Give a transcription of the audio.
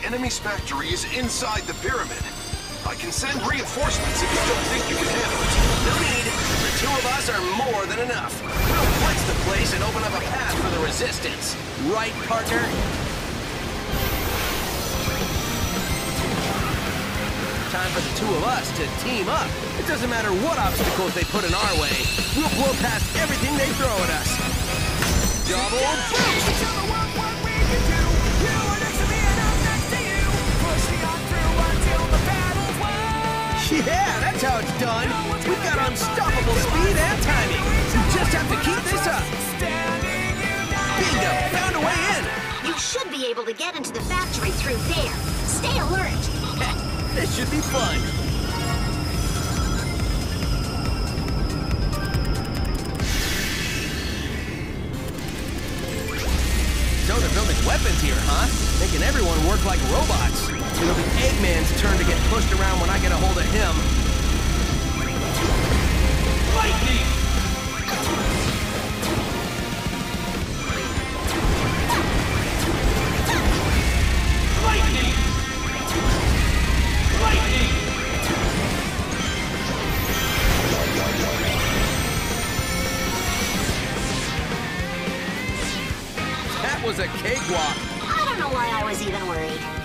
enemy's factory is inside the pyramid. I can send reinforcements if you don't think you can handle it. No need. The two of us are more than enough. We'll blitz the place and open up a path for the resistance. Right, partner? Time for the two of us to team up. It doesn't matter what obstacles they put in our way. We'll blow past everything they throw at us. Double boost! Yeah, that's how it's done. We've got unstoppable speed and timing. We just have to keep this up. Bingo! Found a way in. You should be able to get into the factory through there. Stay alert. This should be fun. So they're building weapons here, huh? Making everyone work like robots. It'll be Eggman's turn to get pushed around when I get a hold of him. Lightning! Lightning! Lightning! That was a cakewalk. I don't know why I was even worried.